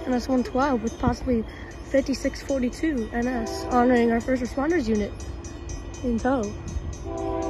NS-112 with possibly 5642 NS, honoring our first responders unit in tow.